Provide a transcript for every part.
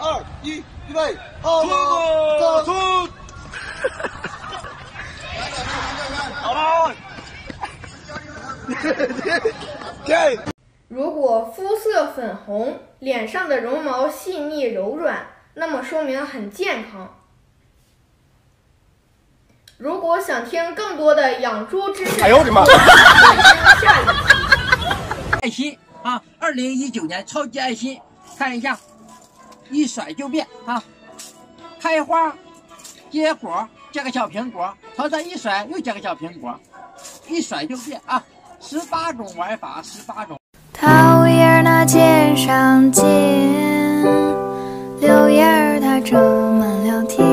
2、1，预备，好了，走！好了， 如果肤色粉红，脸上的绒毛细腻柔软，那么说明很健康。如果想听更多的养猪知识， 哎呦我的妈！ 下一期爱心啊，2019年超级爱心，看一下，一甩就变啊，开花结果，这个小苹果，朝上一甩又结个小苹果，一甩就变啊，18种玩法，18种。 桃叶那肩上结，柳叶它遮满了天，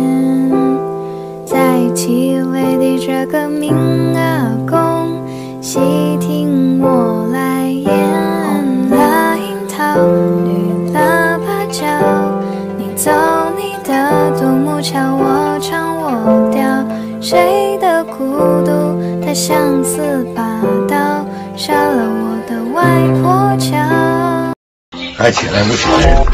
在气味的这个明阿公，细听我来言。红了樱桃，绿了芭蕉，你走你的独木桥，我唱我调，谁的孤独它相似霸道，杀了我的外婆桥。 还起来不起来，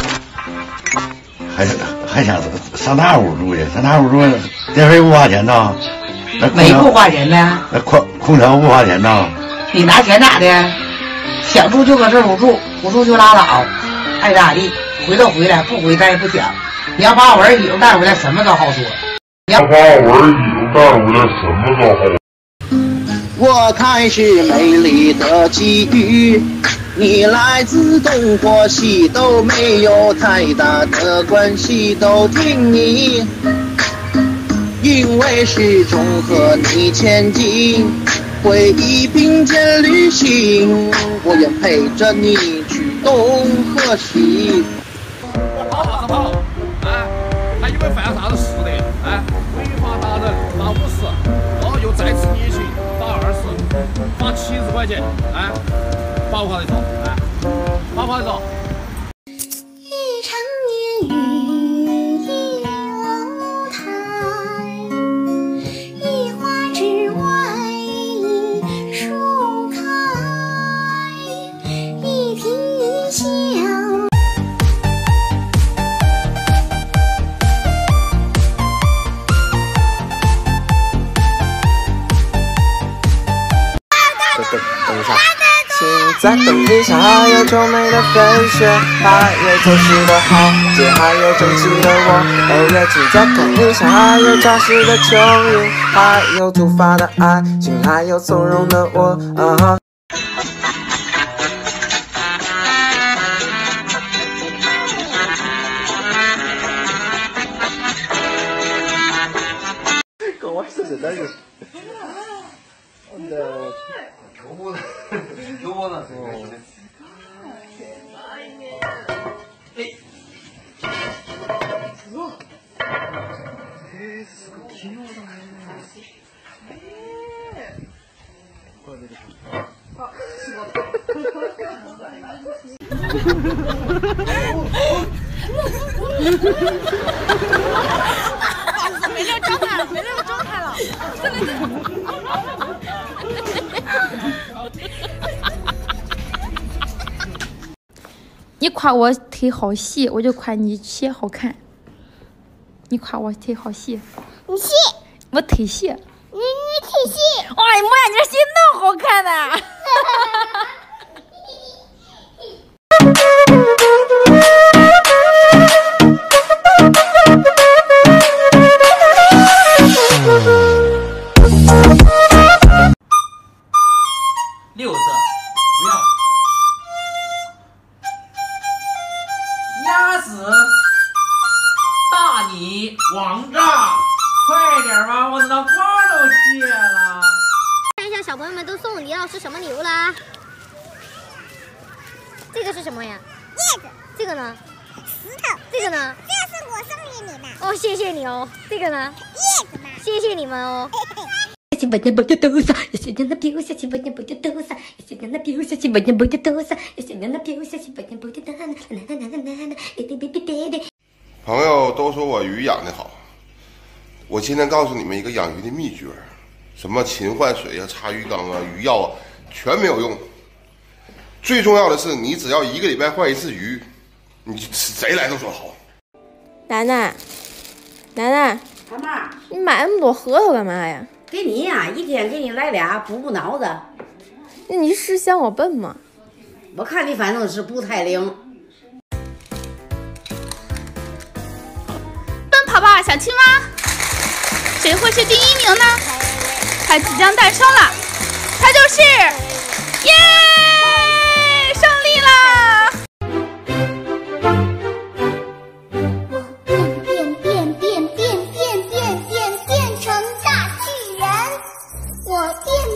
还想上那屋住去？上那屋住，电费不花钱呐？ 没不花钱呢？ 那空调不花钱呐？ 你拿钱咋的？想住就搁这屋住，不住就拉倒，爱咋地。回都回来，不回咱也不讲。你要把我儿媳妇带回来，什么都好说。你要把我儿媳妇带回来，什么都好。 我看是美丽的机遇，你来自东或西都没有太大的关系，都听你，因为始终和你前进，回忆并肩旅行，我愿陪着你去东和西。 跑啥子跑？哎，还以为犯啥子事的？哎，违法打人，罚50，哦，又再次逆行，罚20，罚70块钱。哎，跑不跑得着？哎，跑不跑得着？ 一场烟雨一楼台，一花之外一树开，一颦一笑。 等一下，请再等一下，还有皱眉的飞雪，还有走失的豪杰，还有争气的我。哦耶，请再看一下，还有扎实的蚯蚓，还有突发的爱情，还有从容的我。啊哈。 跟我是真的是。求我呢？ 没溜状态了，没溜状态了，真的是。 你夸我腿好细，我就夸你鞋好看。你夸我腿好细， 你细， 我腿细。 你腿细。 哎呀妈呀，你这鞋那么好看呢！ 六色，不要。鸭子，大你，王炸，快点吧，我脑瓜都借了。 看一下小朋友们都送李老师什么礼物啦？这个是什么呀？ 叶子。 这个呢？ 石头。 这个呢？ 这是我送给你的。 哦，谢谢你哦。这个呢？ 叶子嘛。 谢谢你们哦。 下去把那不就都上，下去那丢下去把那不就都上，下去那丢下去把那不就都上，下去那丢下去把那不就都上， 朋友都说我鱼养得好，我今天告诉你们一个养鱼的秘诀，什么勤换水啊、擦鱼缸啊、鱼药啊，全没有用。最重要的是，你只要1个礼拜换一次鱼，你谁来都说好。 楠楠，楠楠， 干嘛？ 你买那么多核桃干嘛呀？ 给你呀，一天给你来俩，补脑子。 你是嫌我笨吗？ 我看你反正是不太灵。 奔跑吧小青蛙，谁会是第1名呢？它即将诞生了，它就是耶！胜利啦！ 变成大巨人，我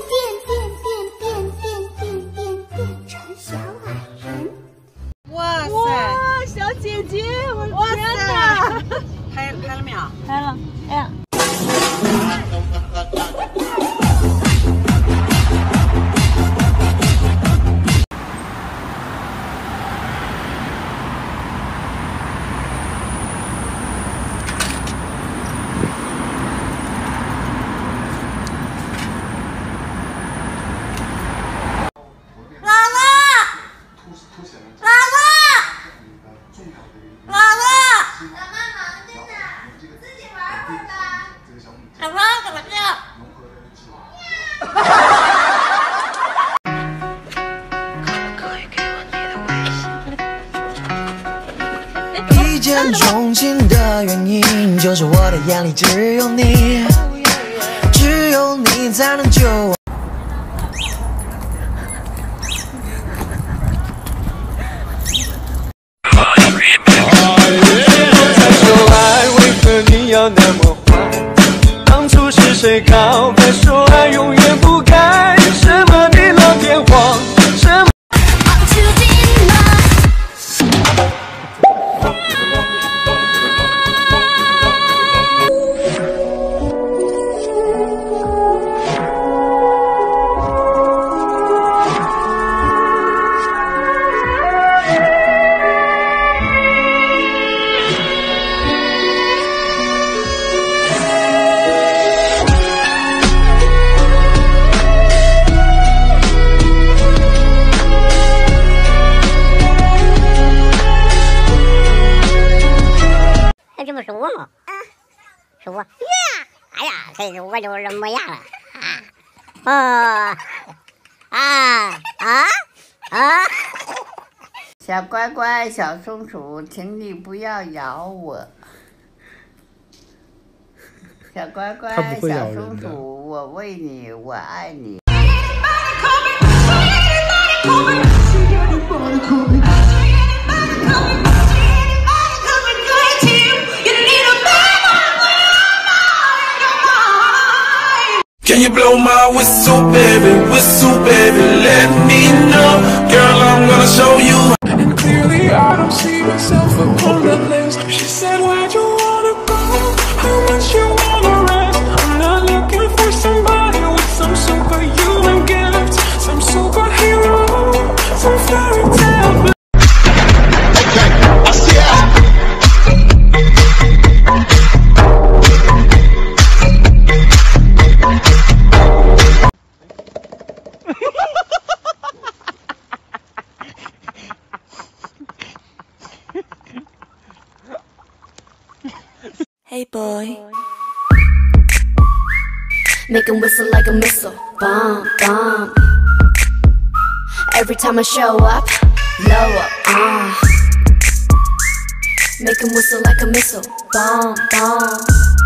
变成小矮人。 哇塞！小姐姐，我的天哪！ 拍了没有？ 拍了。哎呀！ 一见钟情的原因，就是我的眼里只有你，只有你才能救我。说爱为何你要那么坏？当初是谁告白说爱永远不改？什么你老天荒？什么？ 这么说吗？说呀，哎呀，这是我就是什么样了小乖乖，小松鼠，请你不要咬我。小乖乖，小松鼠，我喂你，我爱你。 Can you blow my whistle, baby, let me know. Girl, I'm gonna show you. And clearly I don't see myself upon that list. She said, where'd you wanna go? How much you wanna rest? I'm not looking for somebody with some superhuman gifts, some superhero, some fairy tale. Okay, I see it. Hey boy, make him whistle like a missile, bomb, bomb. Every time I show up, blow up, make him whistle like a missile, bomb, bomb.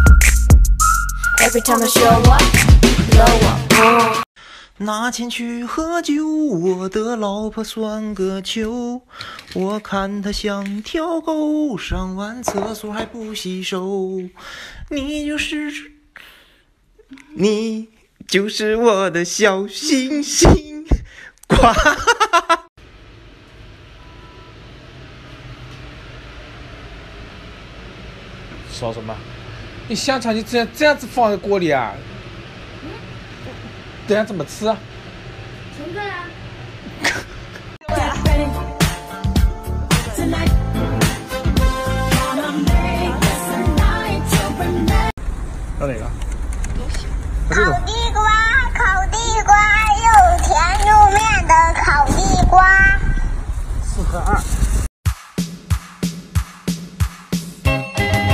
Every time I show up, blow up, 拿钱去喝酒，我的老婆算个球。我看她像条狗，上完厕所还不洗手。你就是我的小星星，呱！ 说什么？你香肠你这样子放在锅里啊？这样怎么吃啊？ 存在啊。 要哪个？ 烤地瓜，烤地瓜，又甜又面的烤地瓜。 4和2。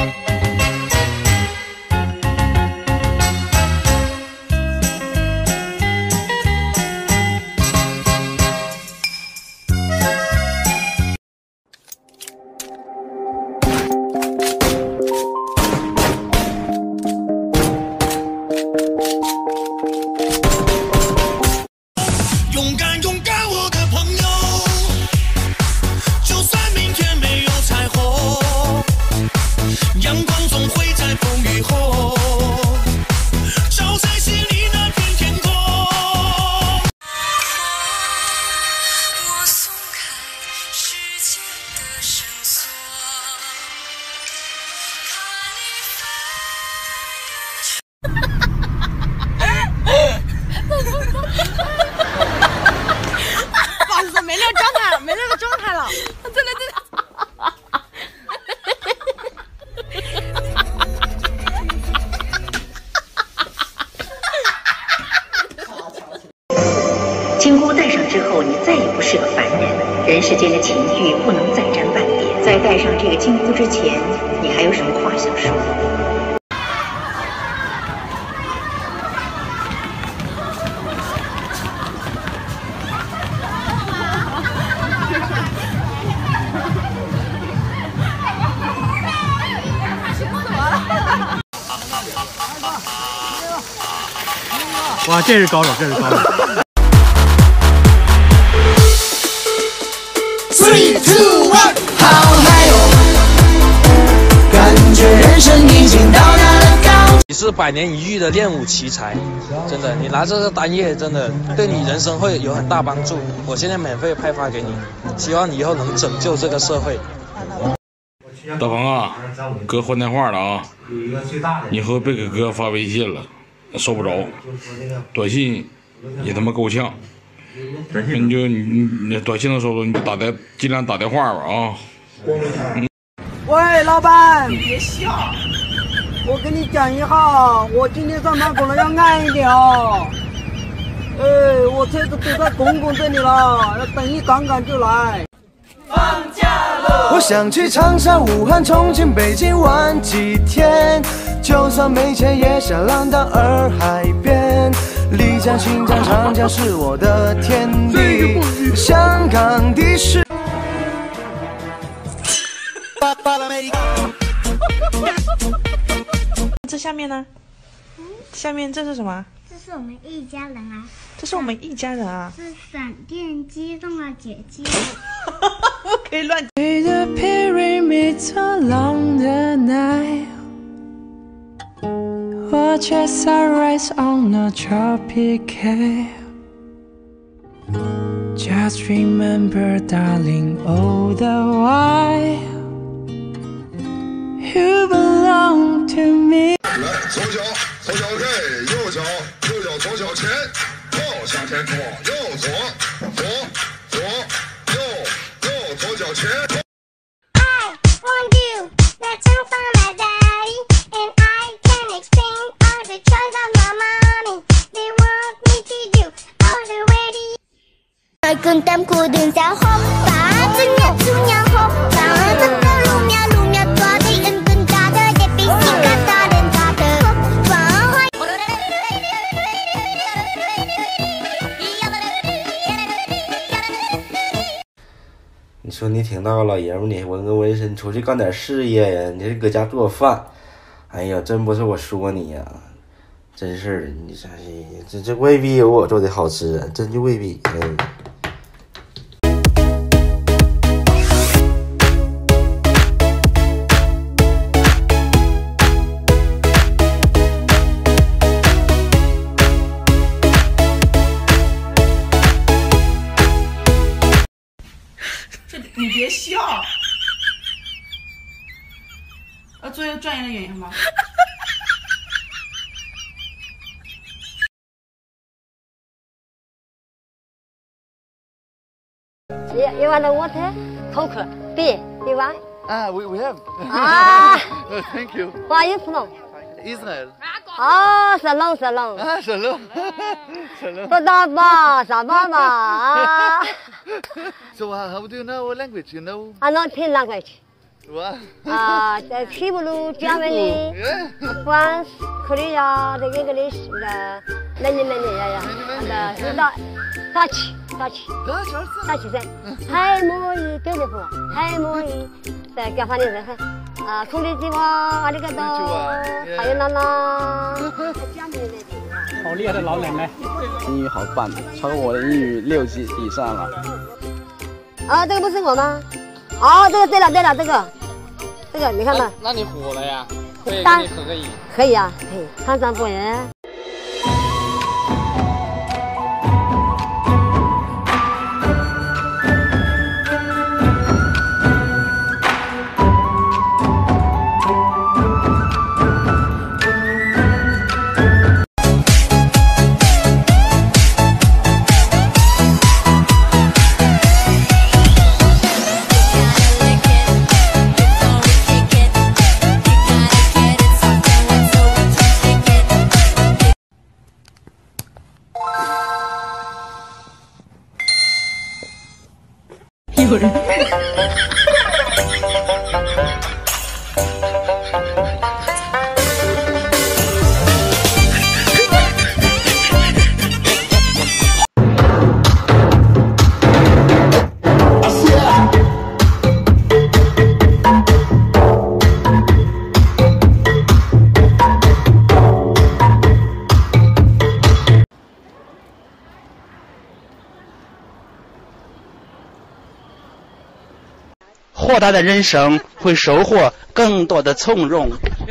人世间的情欲不能再沾半点。在戴上这个金箍之前，你还有什么话想说？ 哇，这是高手，这是高手。 3、2、1，好嗨哦！感觉人生已经到达了高。 你是100年一遇的练武奇才，真的，你拿这个当业，真的对你人生会有很大帮助。我现在免费派发给你，希望你以后能拯救这个社会。 大鹏啊，哥换电话了啊，你以后别给哥发微信了，收不着，短信也他妈够呛。你短信能收着，你就尽量打电话吧啊。 喂，老板，别笑，我跟你讲一下，我今天上班可能要慢一点哦。我车子堵在公公这里了，要等一赶就来。放假了， 我想去长沙、武汉、重庆、北京玩几天，就算没钱也想浪到洱海边。丽江、新疆、长江是我的天地，香港的士。 这下面呢？下面这是什么？ 这是我们一家人啊。 这是我们一家人啊。 是闪电机动了姐姐。 不可以乱。 The pyramids along the Nile, watch as I rise on a tropic hill. Just remember, darling, all the while you belong to me. 来，左脚OK， 右脚左脚前，后向前拖，右左左脚前。 I want you, that's all from my daddy, and I can explain all the choice of my mommy. They want me to do all the ready. Ai cơn tâm của đường giáo hôm và chân nhật chu nhau hôm và tất cả lùm nhà tòa đi in cơn ca thơ đẹp bị xinh ca ta đến ca thơ hôm và hoa. 你说你挺大个老爷们，你纹个纹身出去干点事业呀？你这搁家做饭，哎呀，真不是我说你呀，真是的，你这未必有我做的好吃啊，真就未必。 你别笑，做一个专业的演员吧。 You want the water? Coke. Beer. You want? We have. Thank you. Where are you from? Israel. Oh, Shalom. Shalom. So how do you know what language? You know? I know 10 language. What? The Hebrew, Germany, France, Korea, the English, the many, and the Dutch. Dutch is Hi, muy beautiful. Hi, muy. The Japanese. konnichiwa, arigato, 还有娜娜。 好厉害的老奶奶！英语好棒，超过我的英语6级以上了。 啊，这个不是我吗？哦，这个对了，这个你看吧。 那你火了呀？可以跟你合个影。 可以啊，可以，看上不人。 豁达的人生会收获更多的从容。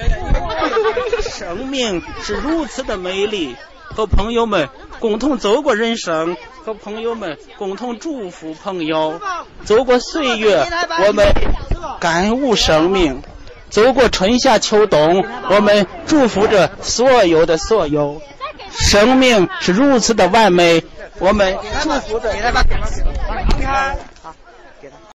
生命是如此的美丽，和朋友们共同走过人生，和朋友们共同祝福朋友。走过岁月，我们感悟生命；走过春夏秋冬，我们祝福着所有的所有。生命是如此的完美，我们祝福着。